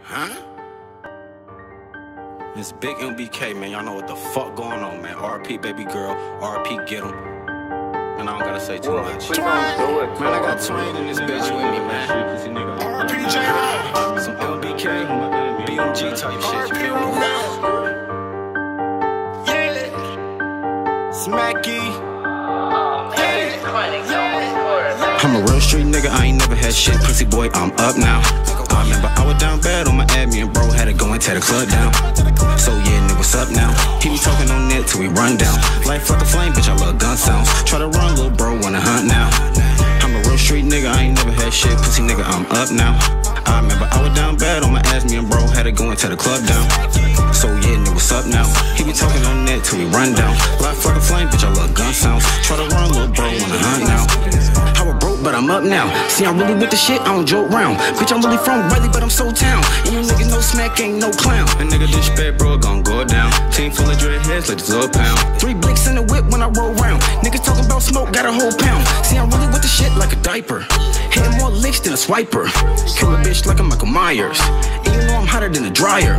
Huh? It's big MBK, man. Y'all know what the fuck going on, man. RP baby girl, RP get 'em. And I don't gotta say too much. Twain. Man, I got Twain in this bitch with me, man. RP J-Rock. Some MBK, BMG type shit, you feel me? Yeah. Smacky. I'm a real street nigga, I ain't never had shit. Pussy boy, I'm up now. I remember I was down bad on my admin, bro. Had to go and tear the club down. So yeah, nigga, what's up now? He be talking on net till we run down. Life like a flame, bitch, I love gun sounds. Try to run, little bro, wanna hunt now. I'm a real street nigga, I ain't never had shit. Pussy nigga, I'm up now. I remember I was down bad on my admin, bro. Had to go and tear the club down. So yeah, nigga, what's up now? He be talking on net till we run down. Life like a flame, bitch, I love gun sounds. Try to run, little bro, wanna hunt now. I was broke, but I'm up now. See, I'm really with the shit, I don't joke round. Bitch, I'm really from Riley, but I'm so town. And you niggas know Smack ain't no clown. A nigga this bad, bro, gon' go down. Team full of dreadheads, like this little pound. 3 blicks in the whip when I roll round. Niggas talking about smoke, got a whole pound. See, I'm really with the shit like a diaper. Hitting more licks than a swiper. Kill a bitch like a Michael Myers. And you know I'm hotter than a dryer.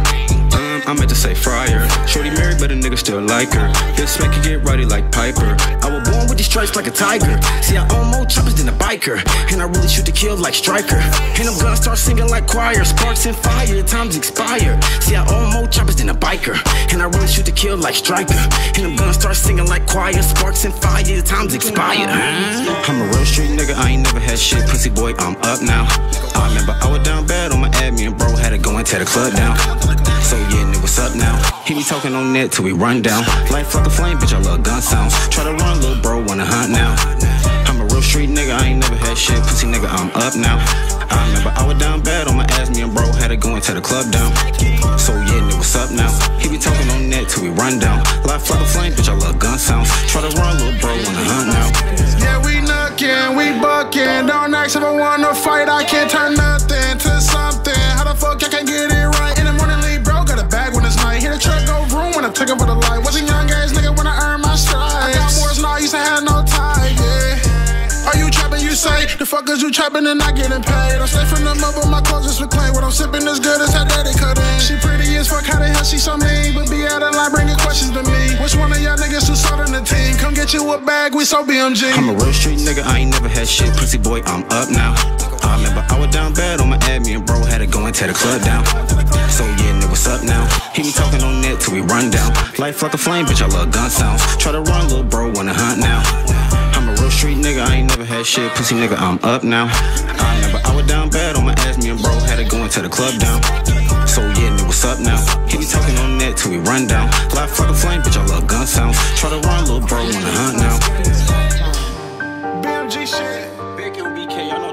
I meant to say fryer. Shorty married, but a nigga still like her. This Smacky get righty like Piper. I was born with these stripes like a tiger. See, I own more choppers than a biker. And I really shoot to kill like Striker. And I'm gonna start singing like choir. Sparks and fire, time's expired. See, I own more choppers than a biker. And I really shoot to kill like Striker. And I'm gonna start singing like choir. Sparks and fire, time's expired. I'm a real street nigga, I ain't never had shit. Pussy boy, I'm up now. I remember I was down bad on my admin, bro. Had to go and tear the club down. So yeah, nigga, what's up now? He be talking on net till we run down. Life like a flame, bitch, I love gun sounds. Try to run, little bro, wanna hunt now. I'm a real street nigga, I ain't never had shit. Pussy nigga, I'm up now. I remember I was down bad on my ass, me and bro. Had to go and tear the club down. So yeah, nigga, what's up now? He be talking on net till we run down. Life like a flame, bitch, I love gun sounds. Try to run, little bro, wanna hunt now. Yeah, we knuckin', we buckin'. Don't ask if I wanna fight, I can't turn nothing to something. How the fuck I can't get it right? In the morning, leave, bro, got a bag when it's night. Hear the truck go vroom when I took it for the light. Was a young ass nigga when I earned my stripes. I got wars now, used to have no tie, yeah. Are you trappin', you say? The fuck is you trappin' and not getting paid? I stay from the mud, but my clothes is reclaimed. What I'm sippin' as good as her daddy cut in. She pretty as fuck, how the hell she so mean? But be out of line, bringing questions to me. Which one of y'all niggas who sold on the team? Come get you a bag, we so BMG. I'm a real street nigga, I ain't never had shit. Pussy boy, I'm up now. I remember I was down bad on my admin, bro. Had to go and tear the club down. So yeah, nigga, what's up now? He be talking on net till we run down. Life like a flame, bitch, I love gun sounds. Try to run, little bro, wanna hunt now. I'm a real street nigga, I ain't never had shit. Pussy nigga, I'm up now. I remember I was down bad on my ass, me and bro. Had to go and tear the club down. So yeah, nigga, what's up now? He be talking on net till we run down. Life like a flame, bitch, I love gun sounds. Try to run, little bro, wanna hunt now. BMG shit. Big MBK, y'all know